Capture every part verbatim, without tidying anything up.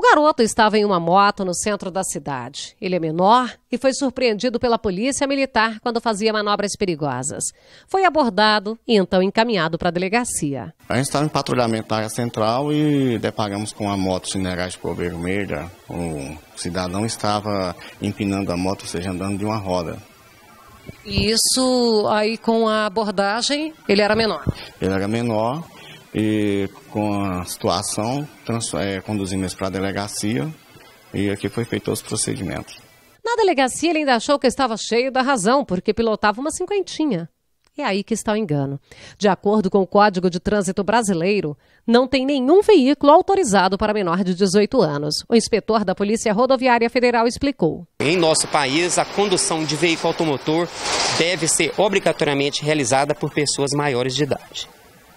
garoto estava em uma moto no centro da cidade. Ele é menor e foi surpreendido pela polícia militar quando fazia manobras perigosas. Foi abordado e então encaminhado para a delegacia. A gente estava em patrulhamento na área central e deparamos com uma moto cinerais de cor vermelha. O cidadão estava empinando a moto, ou seja, andando de uma roda. E isso aí com a abordagem, ele era menor? Ele era menor. E com a situação, é, conduzimos para a delegacia e aqui foi feito os procedimentos. Na delegacia ele ainda achou que estava cheio da razão, porque pilotava uma cinquentinha. É aí que está o engano. De acordo com o Código de Trânsito Brasileiro, não tem nenhum veículo autorizado para menor de dezoito anos. O inspetor da Polícia Rodoviária Federal explicou. Em nosso país, a condução de veículo automotor deve ser obrigatoriamente realizada por pessoas maiores de idade.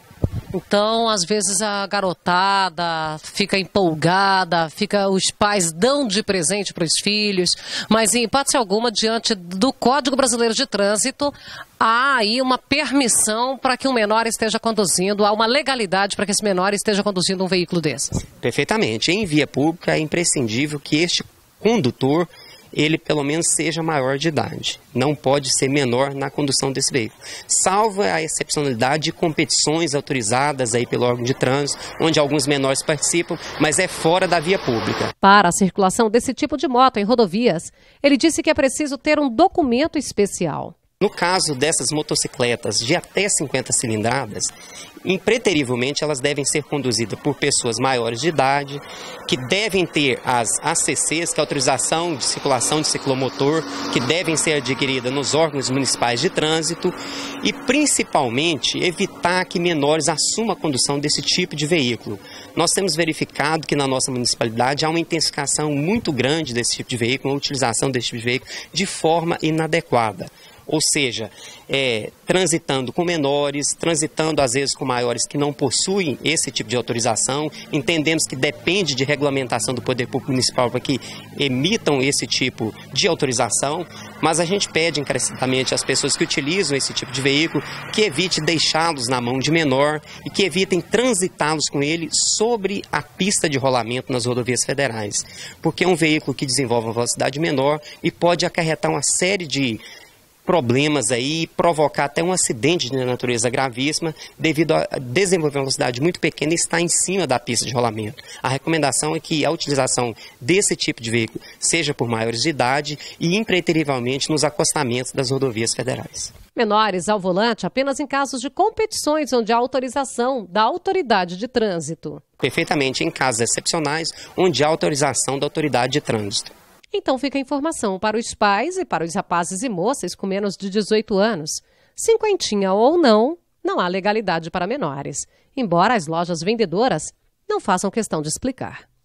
Então, às vezes a garotada fica empolgada, fica, os pais dão de presente para os filhos, mas em hipótese alguma, diante do Código Brasileiro de Trânsito, há aí uma permissão para que um menor esteja conduzindo, há uma legalidade para que esse menor esteja conduzindo um veículo desses. Perfeitamente. Em via pública é imprescindível que este condutor ele pelo menos seja maior de idade. Não pode ser menor na condução desse veículo. Salvo a excepcionalidade de competições autorizadas aí pelo órgão de trânsito, onde alguns menores participam, mas é fora da via pública. Para a circulação desse tipo de moto em rodovias, ele disse que é preciso ter um documento especial. No caso dessas motocicletas de até cinquenta cilindradas, impreterivelmente elas devem ser conduzidas por pessoas maiores de idade, que devem ter as A C Cs, que é a autorização de circulação de ciclomotor, que devem ser adquiridas nos órgãos municipais de trânsito e, principalmente, evitar que menores assumam a condução desse tipo de veículo. Nós temos verificado que na nossa municipalidade há uma intensificação muito grande desse tipo de veículo, uma utilização desse tipo de veículo de forma inadequada. Ou seja, é, transitando com menores, transitando às vezes com maiores que não possuem esse tipo de autorização. Entendemos que depende de regulamentação do Poder Público Municipal para que emitam esse tipo de autorização, mas a gente pede encarecidamente às pessoas que utilizam esse tipo de veículo que evite deixá-los na mão de menor e que evitem transitá-los com ele sobre a pista de rolamento nas rodovias federais, porque é um veículo que desenvolve uma velocidade menor e pode acarretar uma série de problemas aí, provocar até um acidente de natureza gravíssima devido a desenvolver uma velocidade muito pequena e estar em cima da pista de rolamento. A recomendação é que a utilização desse tipo de veículo seja por maiores de idade e impreterivelmente nos acostamentos das rodovias federais. Menores ao volante apenas em casos de competições onde há autorização da autoridade de trânsito. Perfeitamente em casos excepcionais onde há autorização da autoridade de trânsito. Então fica a informação para os pais e para os rapazes e moças com menos de dezoito anos. Cinquentinha ou não, não há legalidade para menores, embora as lojas vendedoras não façam questão de explicar.